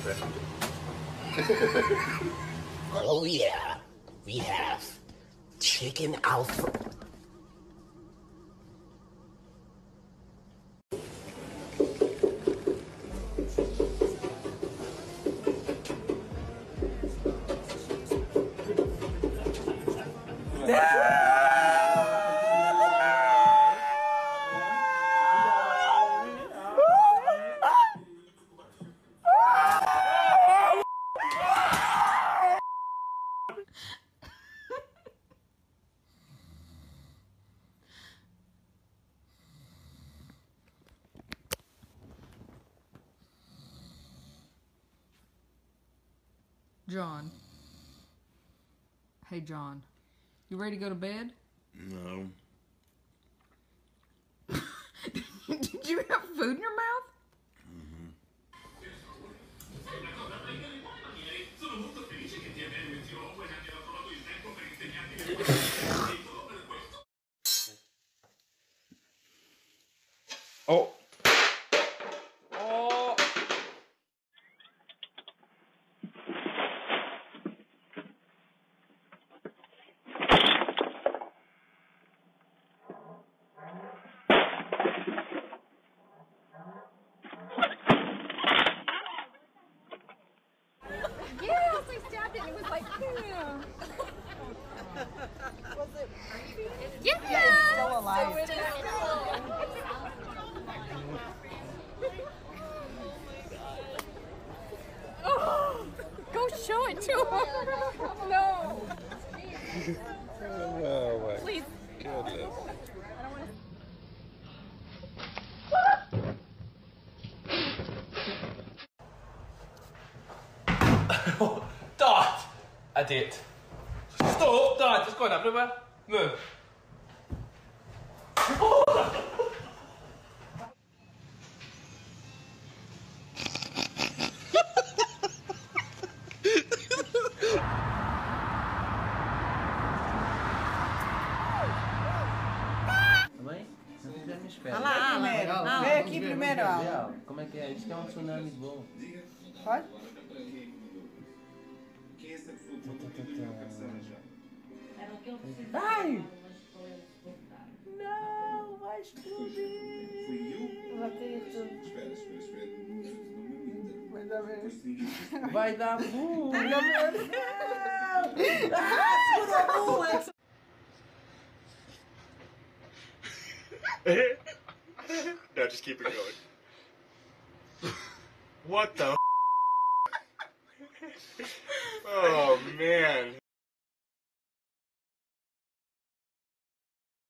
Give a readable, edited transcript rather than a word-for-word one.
friend. Oh yeah, we have chicken Alfredo. John. Hey, John. You ready to go to bed? No. Did you have food in your mouth? Oh. Yes, I stabbed it. It was like, yeah. Was it? Yes. Yeah, it's still alive. So it is oh, go show it to him. No. Oh my Please. goodness. Dad! I did. Stop! Dad, just go on, everywhere. Move. Mãe, não quiser me espera. Olha lá, primeiro. Vem aqui primeiro, ó. Real, como é que é? Isso que é um tsunami bom. Pode? Vai! Não, vai explodir. Vai ter tudo. Vai dar merda. Vai dar boom! Vai dar merda. Ah, segura a boom! No, just keep it going. What the? Oh man.